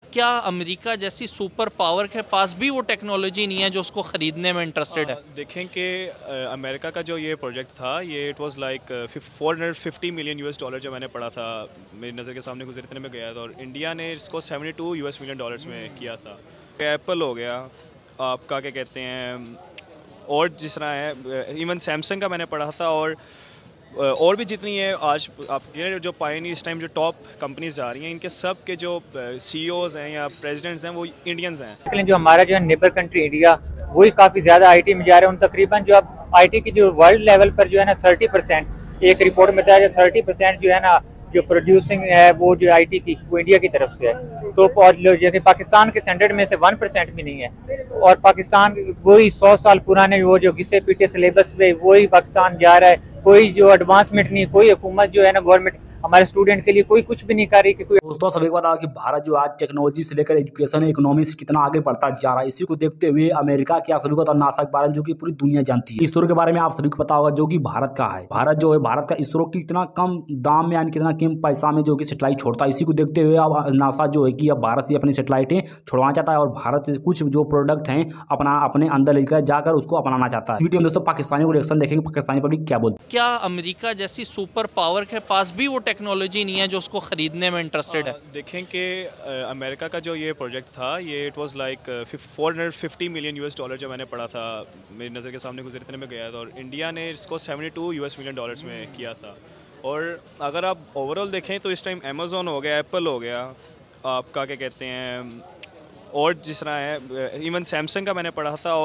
क्या अमेरिका जैसी super power के पास भी वो टेक्नोलॉजी नहीं है जो उसको ख़रीदने में इंटरेस्टेड है? देखें कि अमेरिका का जो ये प्रोजेक्ट था ये it was like 450 million US dollar जो मैंने पढ़ा था, मेरी नज़र के सामने गुजरे इतने में गया था, और इंडिया ने इसको 72 यूएस मिलियन डॉलर्स में किया था। एप्पल हो गया आपका, क्या कहते हैं, और जिस तरह है इवन सैमसंग का मैंने पढ़ा था, और भी जितनी है आज आपके जो पायनियर इस टाइम जो टॉप कंपनीज जा रही हैं, इनके सब के जो सीईओज हैं या प्रेसिडेंट्स हैं वो इंडियंस हैं। लेकिन जो हमारा जो है नेबर कंट्री इंडिया, वही काफ़ी ज़्यादा आईटी में जा रहे हैं। उन तकरीबन जो अब आईटी की जो वर्ल्ड लेवल पर जो है ना 30%, एक रिपोर्ट में बताया 30% जो है ना जो प्रोड्यूसिंग है वो जो आईटी की वो इंडिया की तरफ से है। तो और जैसे पाकिस्तान के स्टैंडर्ड में से 1% भी नहीं है, और पाकिस्तान वही 100 साल पुराने वो जो घिसे पीटे सिलेबस पे वही पाकिस्तान जा रहा है। कोई जो एडवांसमेंट नहीं, कोई हुकूमत जो है ना गवर्नमेंट हमारे स्टूडेंट के लिए कोई कुछ भी नहीं कर रही कि कोई। दोस्तों सभी को पता है कि भारत जो आज टेक्नोलॉजी से लेकर एजुकेशन इकोनॉमी से कितना आगे बढ़ता जा रहा है। इसी को देखते हुए अमेरिका की आप सभी को पता, नासा के बारे में जो कि पूरी दुनिया जानती है। इसरो के बारे में आप सभी को पता होगा जो कि भारत का है। भारत जो है, भारत का इसरो की कितना कम दाम में यानी कितना कम पैसा में जो कि सेटेलाइट छोड़ता है। इसी को देखते हुए अब नासा जो है कि अब भारत से अपनी सेटेलाइटें छुड़वाना चाहता है और भारत से कुछ जो प्रोडक्ट हैं अपने अंदर लेकर जाकर उसको अपनाना चाहता है। वीडियो में दोस्तों पाकिस्तानी को रिएक्शन देखेंगे, पाकिस्तानी पब्लिक क्या बोलती है। क्या अमेरिका जैसी सुपर पावर के पास भी वो टेक्नोलॉजी नहीं है जो उसको ख़रीदने में इंटरेस्टेड है? देखें कि अमेरिका का जो ये प्रोजेक्ट था ये it was like 450 million US dollar जो मैंने पढ़ा था, मेरी नज़र के सामने गुजरे इतने में गया था, और इंडिया ने इसको 72 यूएस मिलियन डॉलर्स में किया था। और अगर आप ओवरऑल देखें तो इस टाइम अमेज़ॉन हो गया, एप्पल हो गया आपका, क्या कहते हैं, और जिस तरह है इवन सैमसंग का मैंने पढ़ा था,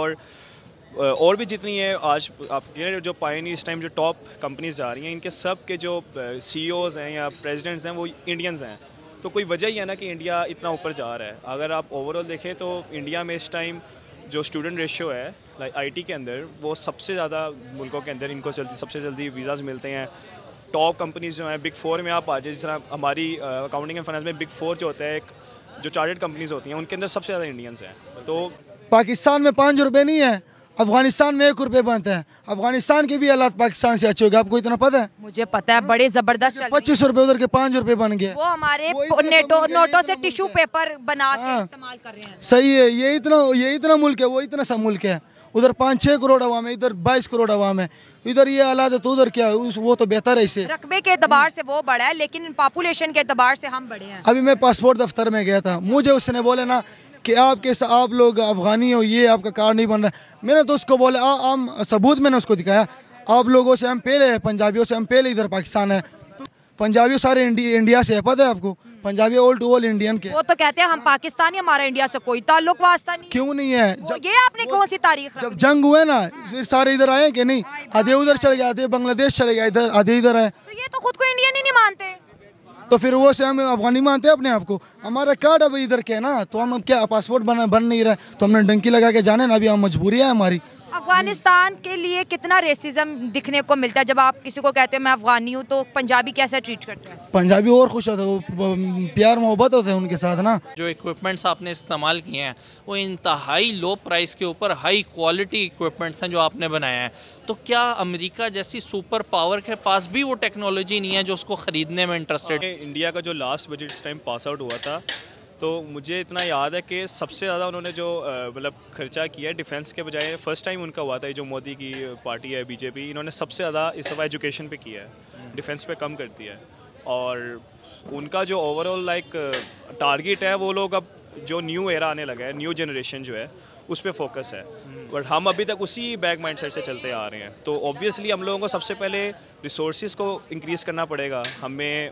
और भी जितनी है आज आपके जो पायनियर इस टाइम जो टॉप कंपनीज जा रही हैं, इनके सब के जो सीईओज हैं या प्रेसिडेंट्स हैं वो इंडियंस हैं। तो कोई वजह ही है ना कि इंडिया इतना ऊपर जा रहा है। अगर आप ओवरऑल देखें तो इंडिया में इस टाइम जो स्टूडेंट रेशियो है लाइक आईटी के अंदर वो सबसे ज़्यादा मुल्कों के अंदर इनको सबसे जल्दी वीज़ाज मिलते हैं। टॉप कंपनीज जो हैं बिग फोर में आप आ जाए, जिस तरह हमारी अकाउंटिंग एंड फाइनेंस में बिग फोर जो होता है, एक जो चार्टर्ड कंपनीज होती हैं उनके अंदर सबसे ज़्यादा इंडियंस हैं। तो पाकिस्तान में 5 रुपये नहीं है, अफगानिस्तान में 1 रुपये बनते हैं। अफगानिस्तान के भी हालात पाकिस्तान से अच्छे हो गए, आपको इतना पता है? मुझे पता है, बड़े जबरदस्त। 25 रुपये उधर के 5 रुपये बन गए। वो हमारे नोटों से टिश्यू पेपर बना के इस्तेमाल कर रहे हैं। सही है, ये इतना मुल्क है, वो इतना सा मुल्क है। उधर 5-6 करोड़ अवाम है, इधर 22 करोड़ अवाम है। इधर ये हालात है तो उधर क्या है, वो तो बेहतर है। इससे रकबे के एतबार से वो बड़ा है, लेकिन पॉपुलेशन के एतबार से हम बड़े हैं। अभी मैं पासपोर्ट दफ्तर में गया था, मुझे उसने बोले ना कि आप लोग अफगानी हो, ये आपका कार्ड नहीं बन रहा। मैंने तो उसको बोला हम सबूत मैंने उसको दिखाया, आप लोगों से हम पहले है, पंजाबियों से हम पहले इधर पाकिस्तान है। पंजाबी सारे इंडिया से है, पता है आपको? Punjabi all to all Indian के। वो तो कहते हैं हम पाकिस्तानी, हमारा इंडिया से कोई ताल्लुक वास्ता नहीं। क्यों नहीं है? ये आपने कौन सी तारीख? जब जंग हुए ना फिर सारे इधर आए कि नहीं? आधे उधर चले गए, आधे बांग्लादेश चले गए, इधर आधे इधर आए। तो ये तो खुद को इंडियन ही नहीं मानते। तो फिर वो से हम अफगानी मानते हैं अपने आप को। हमारा कार्ड अभी इधर के है ना, तो हम क्या पासपोर्ट बन नहीं रहा, तो हमने डंकी लगा के जाने ना, अभी हम मजबूरी है हमारी। अफगानिस्तान के लिए कितना रेसिज्म दिखने को मिलता है। जब आप किसी को कहते हो मैं अफगानी हूँ तो पंजाबी कैसे ट्रीट करते हैं? पंजाबी और खुश होते हैं, वो प्यार मोहब्बत होते हैं उनके साथ ना। जो इक्विपमेंट्स आपने इस्तेमाल किए हैं वो इंतहाई लो प्राइस के ऊपर हाई क्वालिटी इक्विपमेंट्स हैं जो आपने बनाए हैं। तो क्या अमेरिका जैसी सुपर पावर के पास भी वो टेक्नोलॉजी नहीं है जो उसको ख़रीदने में इंटरेस्टेड है? इंडिया का जो लास्ट बजट इस टाइम पास आउट हुआ था, तो मुझे इतना याद है कि सबसे ज़्यादा उन्होंने जो मतलब खर्चा किया है डिफेंस के बजाय, फर्स्ट टाइम उनका हुआ था, जो मोदी की पार्टी है बीजेपी, इन्होंने सबसे ज़्यादा इस दफ़ा एजुकेशन पे किया है, डिफेंस पे कम कर दिया है। और उनका जो ओवरऑल लाइक टारगेट है, वो लोग अब जो न्यू एरा आने लगा है, न्यू जनरेशन जो है उस पर फोकस है, बट हम अभी तक उसी बैक माइंडसेट से चलते आ रहे हैं। तो ऑब्वियसली हम लोगों को सबसे पहले रिसोर्सेज को इंक्रीज़ करना पड़ेगा। हमें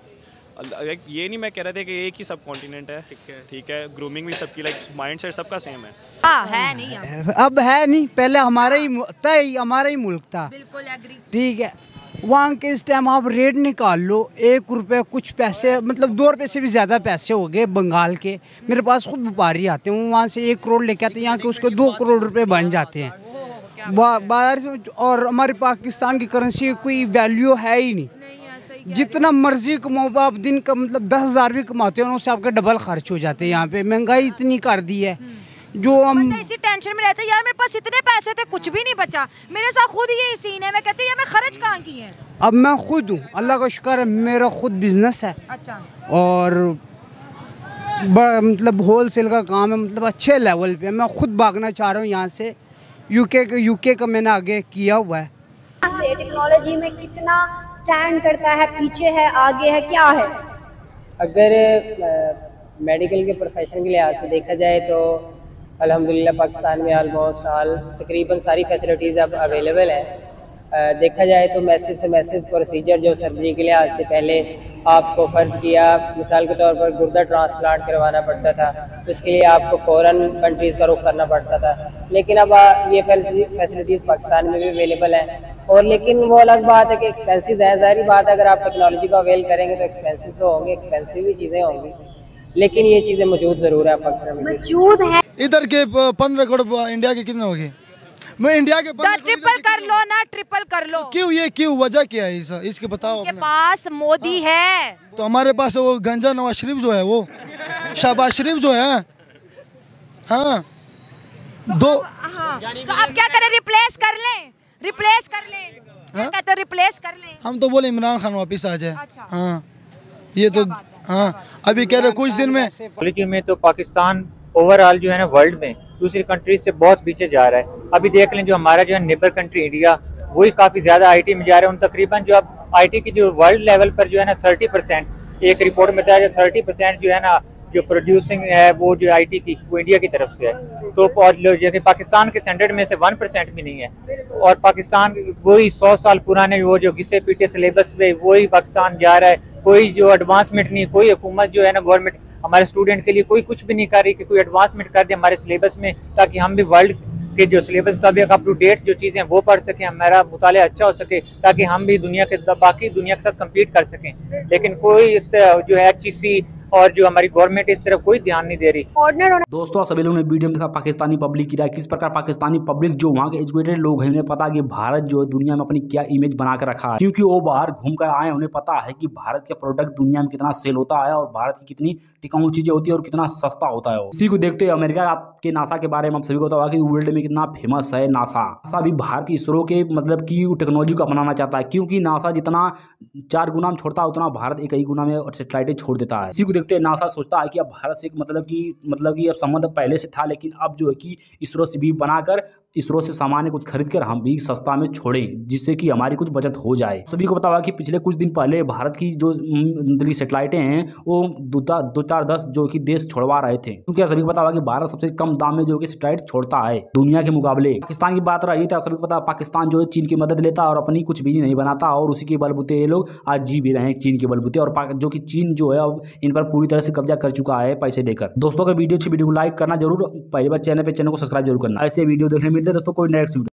ये नहीं मैं कह रहा था कि एक ही सब कॉन्टिनेंट है, ठीक है, ग्रूमिंग भी सबकी लाइक माइंडसेट सबका सेम है। है नहीं अब है नहीं, पहले हमारा ही मुल्क था। बिल्कुल एग्री। ठीक है, वहाँ के इस टाइम आप रेट निकाल लो, 1 रुपये कुछ पैसे, मतलब 2 रुपये से भी ज़्यादा पैसे हो गए बंगाल के। मेरे पास खुद व्यापारी आते हैं, वो वहाँ से 1 करोड़ लेके आते हैं, यहाँ के उसके 2 करोड़ रुपए बन जाते हैं बाहर से। और हमारी पाकिस्तान की करेंसी की कोई वैल्यू है ही नहीं। जितना मर्जी कमाओ आप, दिन का मतलब 10,000 भी कमाते हो, उससे आपके डबल खर्च हो जाते हैं। यहाँ पे महंगाई इतनी कर दी है जो हम इसी टेंशन में रहते हैं, यार मेरे पास इतने पैसे थे कुछ भी नहीं बचा। मेरे साथ खुद ये सीन है, मैं कहती हूँ मैं खर्च कहाँ की है। अब मैं खुद हूँ, अल्लाह का शुक्र है, मेरा खुद बिजनेस है। अच्छा। और मतलब होल सेल का काम है, मतलब अच्छे लेवल पे। मैं खुद भागना चाह रहा हूँ यहाँ से। यूके का मैंने आगे किया हुआ है। से टेक्नोलॉजी में कितना स्टैंड करता है, पीछे है, आगे है, क्या है? अगर मेडिकल के प्रोफेशन के लिहाज से देखा जाए तो अल्हम्दुलिल्लाह पाकिस्तान में ऑलमोस्ट तकरीबन सारी फैसिलिटीज़ अब अवेलेबल है। देखा जाए तो मैसेज से मैसेज प्रोसीजर जो सर्जरी के लिहाज से पहले आपको फ़र्ज़ किया, मिसाल के तौर पर गुर्दा ट्रांसप्लांट करवाना पड़ता था, तो इसके लिए आपको फ़ौरन कंट्रीज़ का रुख करना पड़ता था। लेकिन अब ये फैसिलिटीज़ पाकिस्तान में भी अवेलेबल हैं। और लेकिन वो अलग बात है कि एक्सपेंसिव है। ज़ाहिर बात है, अगर आप टेक्नोलॉजी को अवेल करेंगे तो एक्सपेंसिव तो होंगे, एक्सपेंसिव भी चीज़ें होंगी, लेकिन ये चीज़ें मौजूद ज़रूर है पाकिस्तान में। मौजूद है। इधर के 15 करोड़, इंडिया के कितने हो गए? मैं इंडिया के ट्रिपल कर लो ना, ट्रिपल कर लो। क्यों वजह क्या है इसके बताओ। के पास मोदी है तो हमारे पास वो गंजा नवाज शरीफ जो है, वो शहबाज शरीफ जो है। हाँ दो। हाँ, तो आप क्या करें? रिप्लेस कर लें। हाँ? कहते रिप्लेस कर लें। हम तो बोले इमरान खान वापिस आ जाए। अच्छा। हाँ ये तो हाँ अभी कह रहे कुछ दिन में टेक्नोलॉजी में तो पाकिस्तान ओवरऑल जो है ना वर्ल्ड में दूसरी कंट्रीज से बहुत पीछे जा रहा है। अभी देख लें जो हमारा जो है नेबर कंट्री इंडिया, वही काफ़ी ज़्यादा आईटी में जा रहे हैं। उन तकरीबन जो अब आईटी की जो वर्ल्ड लेवल पर जो है ना 30%, एक रिपोर्ट में बताया 30% जो है ना जो प्रोड्यूसिंग है वो जो आईटी की, वो इंडिया की तरफ से है। तो और जैसे पाकिस्तान के स्टैंडर्ड में से 1% भी नहीं है। और पाकिस्तान वही 100 साल पुराने वो जो घिसे पीटे सिलेबस पे वही पाकिस्तान जा रहा है। कोई जो एडवांसमेंट नहीं, कोई हुकूमत जो है ना गवर्नमेंट हमारे स्टूडेंट के लिए कोई कुछ भी नहीं कर रही कि कोई एडवांसमेंट कर दे हमारे सिलेबस में, ताकि हम भी वर्ल्ड के जो सिलेबस का भी अप टू डेट जो चीज़ें वो पढ़ सकें, हमारा मुताला अच्छा हो सके, ताकि हम भी दुनिया के बाकी दुनिया के साथ कम्पीट कर सकें। लेकिन कोई इस जो है HEC और जो हमारी गवर्नमेंट इस तरफ कोई ध्यान नहीं दे रही। दोस्तों सभी लोगों ने वीडियो में देखा पाकिस्तानी पब्लिक की राय, किस प्रकार पाकिस्तानी पब्लिक जो वहाँ के एजुकेटेड लोग हैं उन्हें पता है कि भारत जो है दुनिया में अपनी क्या इमेज बना कर रखा है, क्योंकि वो बाहर घूम कर आए, उन्हें पता है कि भारत का प्रोडक्ट दुनिया में कितना सेल होता है और भारत की कितनी टिकाऊ चीजें होती है और कितना सस्ता होता है। इसी को देखते हुए अमेरिका के नासा के बारे में आप सभी को पता होगा कि वर्ल्ड में कितना फेमस है नासा भी भारत की इसरो के मतलब की टेक्नोलॉजी को अपनाना चाहता है, क्योंकि नासा जितना 4 गुना में छोड़ता है उतना भारत 1 गुना में सैटेलाइटें छोड़ देता है। इसी को देखते हुए नासा सोचता है कि अब भारत से मतलब कि अब संबंध पहले से था, लेकिन अब जो है कि इसरो से भी बनाकर इसरो से सामान कुछ खरीद कर हम भी सस्ता में छोड़ें, जिससे कि हमारी कुछ बचत हो जाए। सभी को पता होगा कि पिछले कुछ दिन पहले भारत की जो सैटेलाइटें हैं वो 2-4-10 जो कि देश छोड़वा रहे थे, क्योंकि सभी को पता होगा कि भारत सबसे कम दाम में जो कि सैटेलाइट छोड़ता है दुनिया के मुकाबले। पाकिस्तान की बात रही थी, सभी को पता पाकिस्तान जो है चीन की मदद लेता और अपनी कुछ भी नहीं बनाता, और उसी के बलबूते ये लोग आज जी भी रहे हैं चीन के बलबूते, और जो कि चीन जो है अब इन पर पूरी तरह से कब्जा कर चुका है पैसे देकर। दोस्तों अगर वीडियो अच्छी वीडियो को लाइक करना जरूर, पहली बार चैनल को सब्सक्राइब जरूर करना। ऐसे वीडियो देखने मिलते हैं दोस्तों कोई नेक्स्ट